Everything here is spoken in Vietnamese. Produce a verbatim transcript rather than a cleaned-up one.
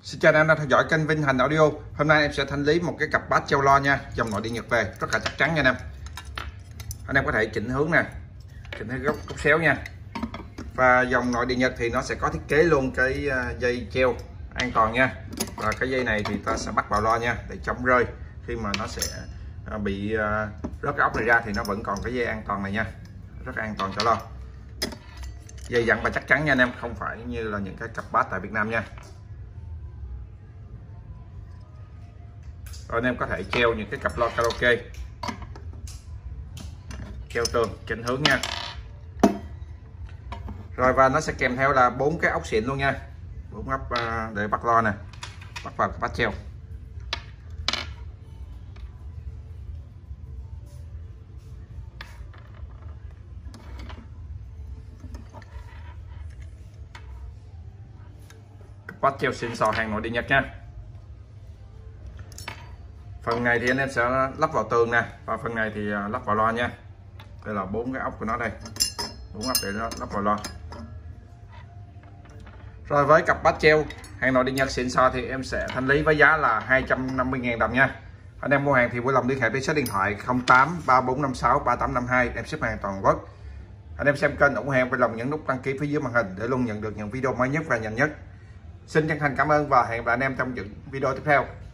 Xin chào anh em đang theo dõi kênh Vinh Hành Audio. Hôm nay em sẽ thanh lý một cái cặp bass treo lo nha, dòng nội địa Nhật về, rất là chắc chắn nha anh em. Anh em có thể chỉnh hướng nè, chỉnh hướng góc góc xéo nha. Và dòng nội địa Nhật thì nó sẽ có thiết kế luôn cái dây treo an toàn nha. Và cái dây này thì ta sẽ bắt vào lo nha, để chống rơi. Khi mà nó sẽ bị rớt cái ốc này ra thì nó vẫn còn cái dây an toàn này nha, rất an toàn cho lo. Dây dặn và chắc chắn nha anh em, không phải như là những cái cặp bass tại Việt Nam nha. Rồi anh em có thể treo những cái cặp loa karaoke, treo tường chỉnh hướng nha. Rồi và nó sẽ kèm theo là bốn cái ốc xịn luôn nha, bốn ốc để bắt loa nè, bắt vào cái bass treo. Bass treo xịn sò hàng nội địa Nhật nha. Phần này thì anh em sẽ lắp vào tường nè, và phần này thì lắp vào loa nha. Đây là bốn cái ốc của nó đây, bốn ốc để nó lắp vào loa. Rồi với cặp bass treo hàng nội địa Nhật xịn sò thì em sẽ thanh lý với giá là hai trăm năm mươi nghìn đồng nha. Anh em mua hàng thì vui lòng liên hệ với số điện thoại không tám ba bốn năm sáu ba tám năm hai, em ship hàng toàn quốc. Anh em xem kênh ủng hộ em vui lòng nhấn nút đăng ký phía dưới màn hình để luôn nhận được những video mới nhất và nhanh nhất. Xin chân thành cảm ơn và hẹn gặp lại anh em trong những video tiếp theo.